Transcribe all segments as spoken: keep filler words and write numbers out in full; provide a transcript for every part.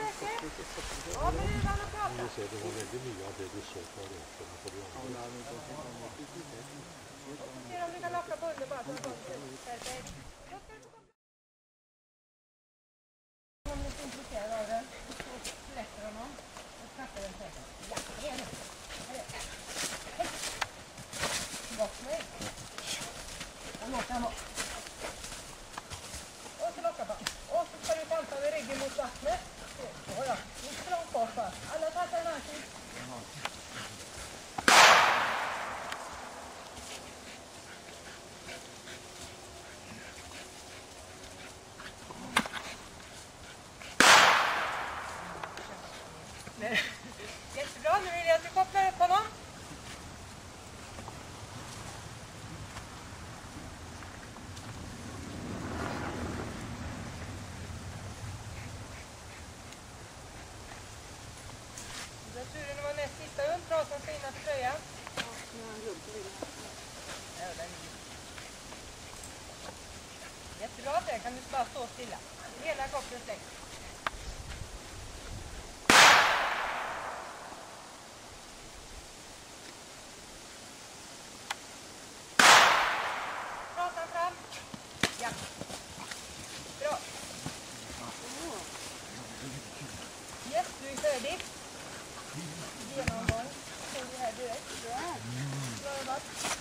säker? Ja, men det är han och prata. Du ser, det var väldigt mycket av det du såg på det. Se om du kan locka buller bara så att de perfekt. Om ni är intresserade av den, så släpper honom och kastar den på. Ja, det är det. Hej! Bort med. Och låta honom. Och så lockar bara. Och så ska du panta med ryggen mot vattnet. Så, ja. Inte långt bort bara. Alla tappar en annan. Jättebra, nu vill jag att du kopplar upp honom. Jag tror det var näst sista hund, trasan ska innan för tröjan. Ja, nu har han glömt att vilja. Ja, den är jättebra, där kan du bara stå stilla. Hela kopplen släckt. Fram. Ja. Bra. Yes, du är färdig. Genomgång. Får vi här direkt. Bra. Bra.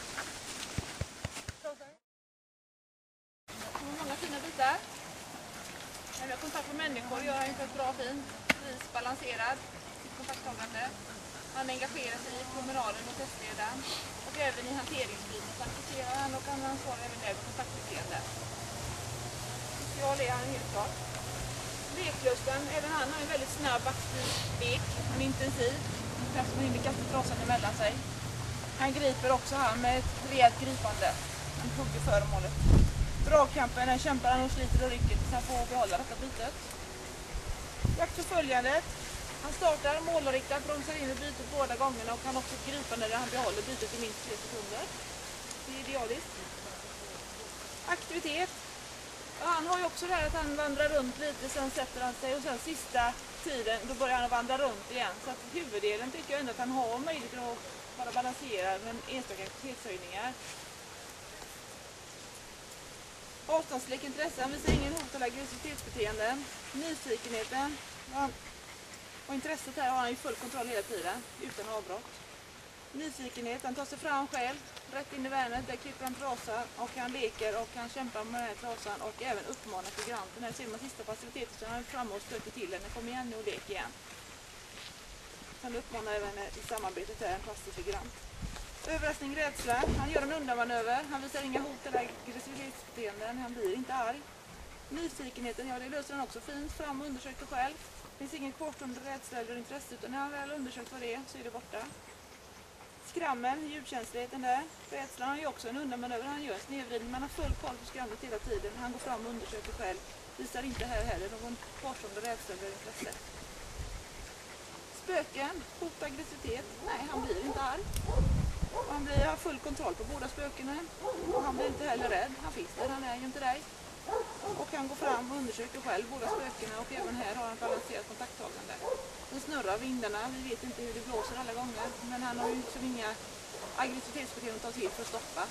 Många fina bitar. När vi har kontakt med människor gör han på ett bra fin. Vis balanserad. Kontakttagande. Han engagerar sig i promenaden och testledaren. Och även i hanteringsbiten så aktiverar han och han ansvarar även där med kontaktbeteende. Social är han helt klart. Leklusten, även han har en väldigt snabb, aktiv lek. Han är intensiv. Han som hinner kasta trasan emellan sig. Han griper också han med ett rejält gripande. Han hugger föremålet. Dragkampen, den kämpar han och sliter och rycker tills han får behålla detta bytet. Jaktförföljandet. Han startar målriktat, bromsar in i bytet båda gångerna och kan också gripa när han behåller bytet i minst tre sekunder. Det är idealiskt. Aktivitet. Ja, han har ju också det här att han vandrar runt lite, sen sätter han sig och sen sista tiden då börjar han vandra runt igen. Så att huvuddelen tycker jag ändå att han har möjlighet att vara balanserad med enstaka aktivitetshöjningar. Avståndslek intresse, han visar ingen hot eller aggressivitetsbeteende. Nyfikenheten. Ja. Och intresset här har han ju full kontroll hela tiden, utan avbrott. Nyfikenhet, han tar sig fram själv, rätt in i värnet, där klipper han trasan och han leker och han kämpar med den här trasan och även uppmanar figuranten. Här ser man sista faciliteten så han är framme och stöter till henne, kom igen nu och lek igen. Han uppmanar även i samarbetet här en plastig figurant. Överraskning, rädsla, han gör en undanmanöver, han visar inga hot eller aggressivitetsbeteenden, han blir inte arg. Nyfikenheten, ja det löser han också fint, fram och undersöker själv. Det finns ingen kvarstående rädsla eller intresse utan när han väl undersökt vad det är så är det borta. Skrammen, ljudkänsligheten där. Rädslan har ju också en undanmanöver, han gör en snedvridning, man har full koll på skrammet hela tiden. Han går fram och undersöker själv, visar inte här heller någon kvarstående rädsla eller intresse. Spöken, hot och aggressivitet, nej han blir inte arg. Och han blir, har full kontroll på båda spökena och han blir inte heller rädd, han finns där, han är ju inte dig. Och han går fram och undersöker själv båda spökena och även här har han balanserat kontakttagande. Den snurrar vindarna, vi vet inte hur det blåser alla gånger men han har ju liksom inga aggressivitetsbeteenden att ta till för att stoppa.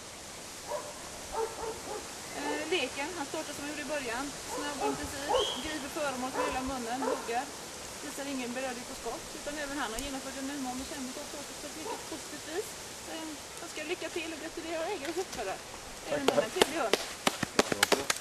Eh, leken, han startar som han gjorde i början, snabb och intensiv, griper föremål med hela munnen, huggar, visar ingen beröring på skott utan även han har genomfört en umgång med kämmet och åt på ett mycket positivt vis. Så jag ska lycka till och gratulera ägare och uppförare. Även den är trevlig hund.